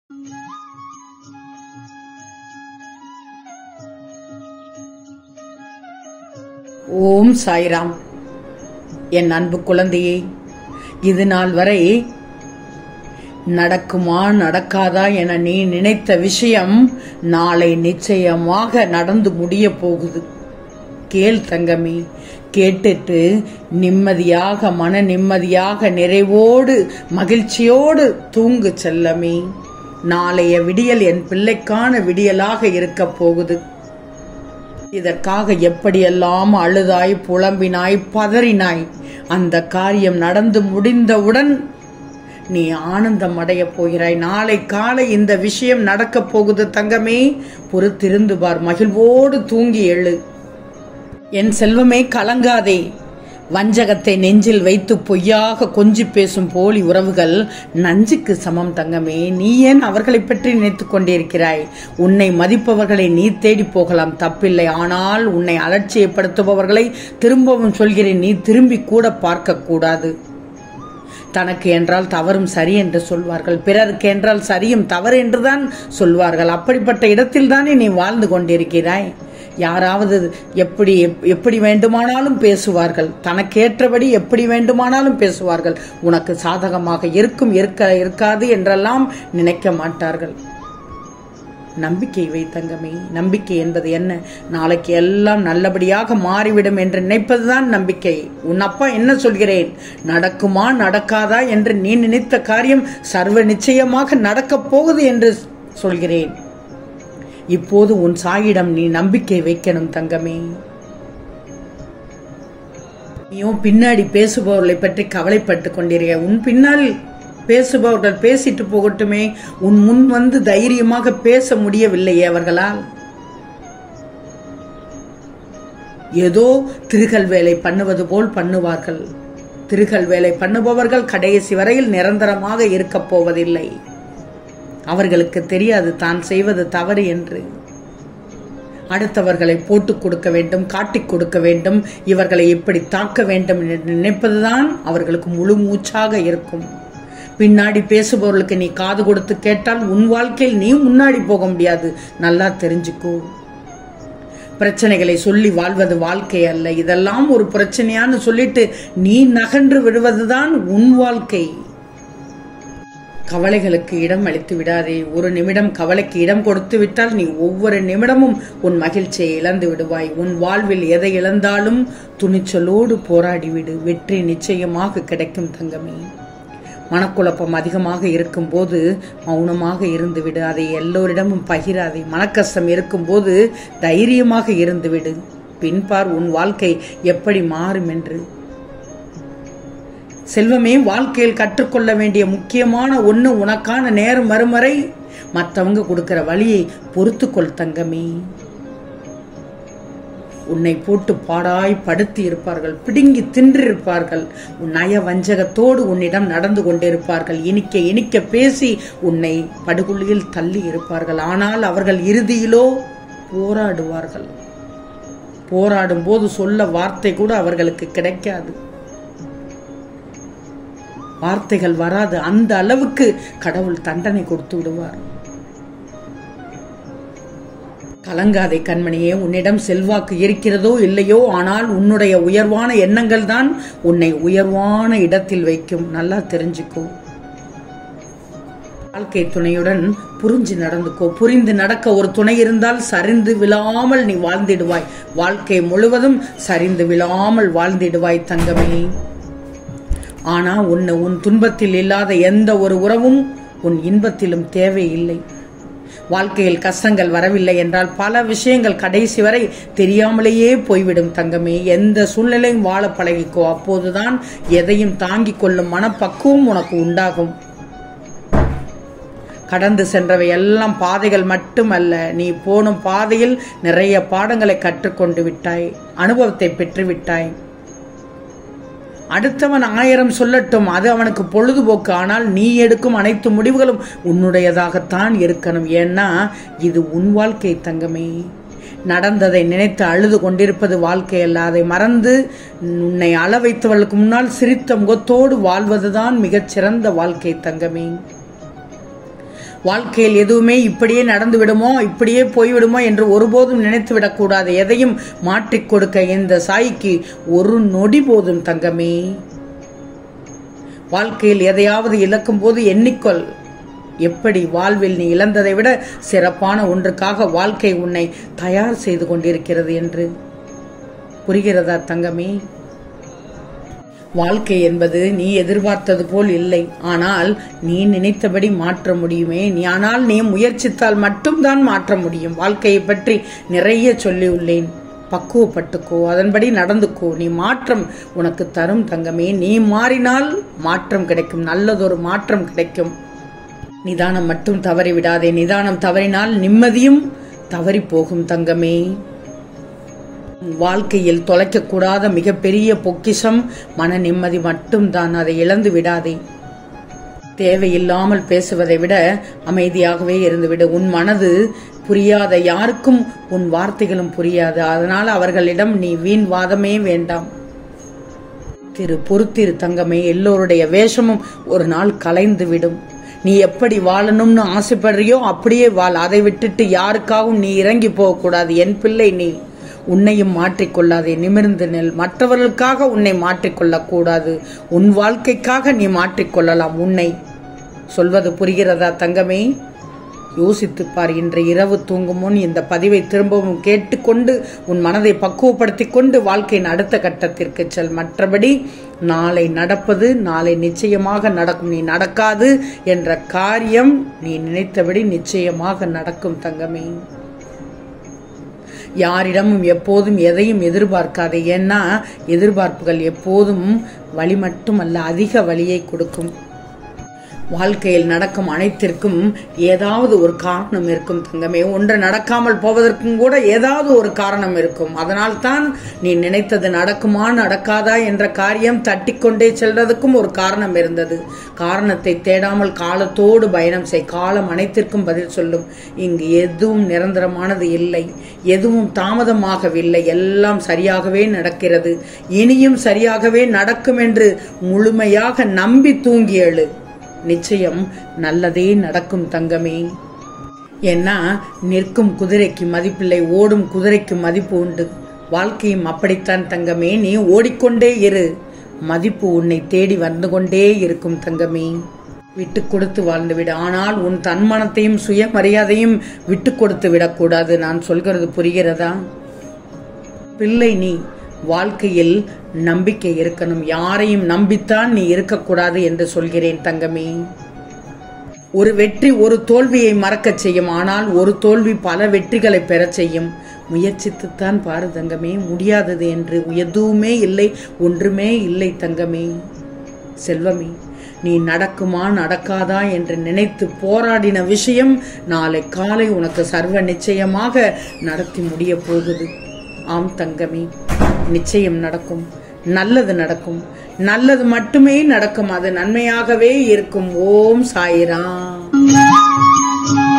ஓம் சாய்ராம். என் அன்பு குழந்தையே, இது நாள் வரை நடக்குமா நடக்காதா என நீ நினைத்த விஷயம் நாளை நிச்சயமாக நடந்து முடிய போகுது. கேள் தங்கமே, கேட்டுட்டு நிம்மதியாக, மன நிம்மதியாக, நிறைவோடு, மகிழ்ச்சியோடு தூங்கு செல்லமே. நாளைய விடியல் என் பிள்ளைக்கான விடியலாக இருக்க போகுது. இதற்காக எப்படியெல்லாம் அழுதாய், புலம்பினாய், பதறினாய். அந்த காரியம் நடந்து முடிந்தவுடன் நீ ஆனந்தம் அடைய போகிறாய். நாளை காலை இந்த விஷயம் நடக்க போகுது தங்கமே. பொறுத்திருந்து பார், மகிழ்வோடு தூங்கி எழு. என் செல்வமே, கலங்காதே. வஞ்சகத்தை நெஞ்சில் வைத்து பொய்யாக கொஞ்சி பேசும் போலி உறவுகள் நஞ்சுக்கு சமம் தங்கமே. நீ ஏன் அவர்களை பற்றி நினைத்துக் கொண்டிருக்கிறாய்? உன்னை மதிப்பவர்களை நீ தேடி போகலாம், தப்பில்லை. ஆனால் உன்னை அலட்சியப்படுத்துபவர்களை திரும்பவும் சொல்கிறேன், நீ திரும்பி கூட பார்க்க கூடாது. தனக்கு என்றால் தவறும் சரி என்று சொல்வார்கள், பிறருக்கு என்றால் சரியும் தவறு என்றுதான் சொல்வார்கள். அப்படிப்பட்ட இடத்தில் தானே நீ வாழ்ந்து கொண்டிருக்கிறாய். யாராவது எப்படி வேண்டுமானாலும் பேசுவார்கள், தனக்கேற்றபடி எப்படி வேண்டுமானாலும் பேசுவார்கள். உனக்கு சாதகமாக இருக்காது என்றெல்லாம் நினைக்க மாட்டார்கள். நம்பிக்கை வை தங்கமே. நம்பிக்கை என்பது என்ன? நாளைக்கு எல்லாம் நல்லபடியாக மாறிவிடும் என்று நினைப்பதுதான் நம்பிக்கை. உன் அப்பா என்ன சொல்கிறேன், நடக்குமா நடக்காதா என்று நீ நினைத்த காரியம் சர்வ நிச்சயமாக நடக்கப் போகுது என்று சொல்கிறேன். இப்போது உன் சாயிடம் நீ நம்பிக்கை வைக்கணும் தங்கமே. நீயும் பின்னாடி பேசுபவர்களை பற்றி கவலைப்பட்டு கொண்டிருக்க. உன் பின்னால் பேசுபவர்கள் பேசிட்டு போகட்டுமே, உன் முன் வந்து தைரியமாக பேச முடியவில்லையே அவர்களால். ஏதோ திருகல் வேலை பண்ணுவது போல் பண்ணுவார்கள். திருகல் வேலை பண்ணுபவர்கள் கடைசி வரையில் நிரந்தரமாக இருக்க போவதில்லை. அவர்களுக்கு தெரியாது தான் செய்வது தவறு என்று. அடுத்தவர்களை போட்டுக் கொடுக்க வேண்டும், காட்டிக் கொடுக்க வேண்டும், இவர்களை எப்படி தாக்க வேண்டும் என்று நினைப்பதுதான் அவர்களுக்கு முழு மூச்சாக இருக்கும். பின்னாடி பேசுபவர்களுக்கு நீ காது கொடுத்து கேட்டால் உன் வாழ்க்கையில் நீ முன்னாடி போக முடியாது. நல்லா தெரிஞ்சுக்கோ. பிரச்சனைகளை சொல்லி வாழ்வது வாழ்க்கை அல்ல. இதெல்லாம் ஒரு பிரச்சனையான்னு சொல்லிட்டு நீ நகன்று விடுவதுதான் உன் வாழ்க்கை. கவலைகளுக்கு இடம் அளித்து விடாதே. ஒரு நிமிடம் கவலைக்கு இடம் கொடுத்து விட்டால் நீ ஒவ்வொரு நிமிடமும் உன் மகிழ்ச்சியை இழந்து விடுவாய். உன் வாழ்வில் எதை இழந்தாலும் துணிச்சலோடு போராடிவிடு. வெற்றி நிச்சயமாக கிடைக்கும் தங்கமே. மனக்குழப்பம் அதிகமாக இருக்கும் போது மௌனமாக இருந்துவிடு. அதை எல்லோரிடமும் பகிராதே. மனக்கஷ்டம் இருக்கும் போது தைரியமாக இருந்துவிடு. பின்பார் உன் வாழ்க்கை எப்படி மாறும் என்று. செல்வமே, வாழ்க்கையில் கற்றுக்கொள்ள வேண்டிய முக்கியமான ஒண்ணு, உனக்கான நேரம் வரும் வரை மற்றவங்க கொடுக்கிற வழியை பொறுத்துக்கொள் தங்கமே. உன்னை போட்டு பாடாய் படுத்தி இருப்பார்கள், பிடுங்கி தின்றிருப்பார்கள். உன் நய வஞ்சகத்தோடு உன்னிடம் நடந்து கொண்டிருப்பார்கள். இனிக்க இனிக்க பேசி உன்னை படுகொலியில் தள்ளி இருப்பார்கள். ஆனால் அவர்கள் இறுதியிலோ போராடுவார்கள். போராடும் போது சொல்ல வார்த்தை கூட அவர்களுக்கு கிடைக்காது. வார்த்தைகள் வராது. அந்த அளவுக்கு கடவுள் தண்டனை கொடுத்து விடுவார். கலங்காதே கண்மணியே. உன்னிடம் செல்வாக்கு இருக்கிறதோ இல்லையோ, ஆனால் உன்னுடைய உயர்வான எண்ணங்கள் தான் உன்னை உயர்வான இடத்தில் வைக்கும். நல்லா தெரிஞ்சுக்கோ. வாழ்க்கை துணையுடன் புரிஞ்சு நடந்துக்கோ. புரிந்து நடக்க ஒரு துணை இருந்தால் சரிந்து விழாமல் நீ வாழ்ந்திடுவாய். வாழ்க்கை முழுவதும் சரிந்து விழாமல் வாழ்ந்திடுவாய் தங்கமே. ஆனா உன் துன்பத்தில் இல்லாத எந்த ஒரு உறவும் உன் இன்பத்திலும் தேவையில்லை. வாழ்க்கையில் கஷ்டங்கள் வரவில்லை என்றால் பல விஷயங்கள் கடைசி வரை தெரியாமலேயே போய்விடும் தங்கமே. எந்த சூழ்நிலையும் வாழ பழகிக்கோ. அப்போதுதான் எதையும் தாங்கிக் கொள்ளும் மனப்பக்குவம் உனக்கு உண்டாகும். கடந்து சென்றவை எல்லாம் பாதைகள் மட்டுமல்ல. நீ போனும் பாதையில் நிறைய பாடங்களை கற்றுக்கொண்டு விட்டாய், அனுபவத்தை பெற்று விட்டாய். அடுத்தவன் 1000 சொல்லட்டும், அது அவனுக்கு பொழுதுபோக்கு. ஆனால் நீ எடுக்கும் அனைத்து முடிவுகளும் உன்னுடையதாகத்தான் இருக்கணும். ஏன்னா இது உன் வாழ்க்கை தங்கமே. நடந்ததை நினைத்து அழுது கொண்டிருப்பது வாழ்க்கை அல்ல. அதை மறந்து உன்னை அழ வைத்தவர்களுக்கு முன்னால் சிரித்த முகத்தோடு வாழ்வதுதான் மிகச்சிறந்த வாழ்க்கை தங்கமே. வாழ்க்கையில் எதுவுமே இப்படியே நடந்து விடுமோ, இப்படியே போய்விடுமோ என்று ஒருபோதும் நினைத்து விடக்கூடாது. எதையும் மாற்றிக் கொடுக்க இந்த சாய்க்கு ஒரு நொடி போதும் தங்கமே. வாழ்க்கையில் எதையாவது இழக்கும் போது எண்ணிக்கொள், எப்படி வாழ்வில் நீ இழந்ததை விட சிறப்பான ஒன்றுக்காக வாழ்க்கை உன்னை தயார் செய்து கொண்டிருக்கிறது என்று. புரிகிறதா தங்கமே? வாழ்க்கை என்பது நீ எதிர்பார்த்தது போல் இல்லை. ஆனால் நீ நினைத்தபடி மாற்ற முடியுமே. ஆனால் நீ முயற்சித்தால் மட்டும்தான் மாற்ற முடியும். வாழ்க்கையை பற்றி நிறைய சொல்லியுள்ளேன். பக்குவப்பட்டுக்கோ, அதன்படி நடந்துக்கோ. நீ மாற்றம் உனக்கு தரும் தங்கமே. நீ மாறினால் மாற்றம் கிடைக்கும், நல்லதொரு மாற்றம் கிடைக்கும். நிதானம் மட்டும் தவறி விடாதே. நிதானம் தவறினால் நிம்மதியும் தவறி போகும் தங்கமே. வாழ்க்கையில் தொலைக்கக்கூடாத மிகப்பெரிய பொக்கிஷம் மன நிம்மதி மட்டும்தான். அதை இழந்து விடாதே. தேவையில்லாமல் பேசுவதை விட அமைதியாகவே இருந்துவிடு. உன் மனது புரியாத யாருக்கும் உன் வார்த்தைகளும் புரியாது. அதனால் அவர்களிடம் நீ வீண் வாதமே வேண்டாம். பொறுத்திரு தங்கமே. எல்லோருடைய வேஷமும் ஒரு நாள் கலைந்து விடும். நீ எப்படி வாழணும்னு ஆசைப்படுறியோ அப்படியே வாழ். அதை விட்டுட்டு யாருக்காகவும் நீ இறங்கி போகக்கூடாது. என் பிள்ளை, நீ உன்னையும் மாற்றிக்கொள்ளாதே. நிமிர்ந்து நெல். மற்றவர்களுக்காக உன்னை மாற்றிக்கொள்ளக்கூடாது. உன் வாழ்க்கைக்காக நீ மாற்றிக்கொள்ளலாம் உன்னை. சொல்வது புரிகிறதா தங்கமே? யோசித்துப்பார். இன்று இரவு தூங்கும் முன் இந்த பதிவை திரும்பவும் கேட்டுக்கொண்டு உன் மனதை பக்குவப்படுத்தி கொண்டு வாழ்க்கையின் அடுத்த கட்டத்திற்கு செல். மற்றபடி நாளை நடப்பது நாளை நிச்சயமாக நடக்கும். நீ நடக்காது என்ற காரியம் நீ நினைத்தபடி நிச்சயமாக நடக்கும் தங்கமே. யாரிடமும் எப்போதும் எதையும் எதிர்பார்க்காதே. ஏன்னா எதிர்பார்ப்புகள் எப்போதும் வலி மட்டுமல்ல, அதிக வலியை கொடுக்கும். வாழ்க்கையில் நடக்கும் அனைத்திற்கும் ஏதாவது ஒரு காரணம் இருக்கும் தங்கமே. ஒன்று நடக்காமல் போவதற்கும் கூட ஏதாவது ஒரு காரணம் இருக்கும். அதனால் தான் நீ நினைத்தது நடக்குமா நடக்காதா என்ற காரியம் தட்டிக்கொண்டே செல்றதுக்கும் ஒரு காரணம் இருந்தது. காரணத்தை தேடாமல் காலத்தோடு பயணம் செய். காலம் அனைத்திற்கும் பதில் சொல்லும். இங்கு எதுவும் நிரந்தரமானது இல்லை, எதுவும் தாமதமாகவில்லை. எல்லாம் சரியாகவே நடக்கிறது. இனியும் சரியாகவே நடக்கும் என்று முழுமையாக நம்பி தூங்கி எழு. நிச்சயம் நல்லதே நடக்கும் தங்கமே. ஏன்னா நிற்கும் குதிரைக்கு மதிப்பில்லை, ஓடும் குதிரைக்கு மதிப்பு உண்டு. வாழ்க்கையும் அப்படித்தான் தங்கமே. நீ ஓடிக்கொண்டே இரு, மதிப்பு உன்னை தேடி வந்து கொண்டே இருக்கும் தங்கமே. விட்டு கொடுத்து வாழ்ந்துவிடு. ஆனால் உன் தன்மானத்தையும் சுயமரியாதையும் விட்டு கொடுத்து விடக்கூடாது. நான் சொல்கிறது புரிகிறதா? பிள்ளை, நீ வாழ்க்கையில் நம்பிக்கை இருக்கணும். யாரையும் நம்பித்தான் நீ இருக்கக்கூடாது என்று சொல்கிறேன் தங்கமே. ஒரு வெற்றி ஒரு தோல்வியை மறக்க செய்யும். ஆனால் ஒரு தோல்வி பல வெற்றிகளை பெற செய்யும். முயற்சித்துத்தான் பாரு தங்கமே. முடியாதது என்று எதுவுமே இல்லை, ஒன்றுமே இல்லை தங்கமே. செல்வமே, நீ நடக்குமா நடக்காதா என்று நினைத்து போராடின விஷயம் நாளை காலை உனக்கு சர்வ நிச்சயமாக நடத்தி முடிய போகுது. ஆம் தங்கமே, நிச்சயம் நடக்கும். நல்லது நடக்கும். நல்லது மட்டுமே நடக்கும். அது நன்மையாகவே இருக்கும். ஓம் சாய்ராம்.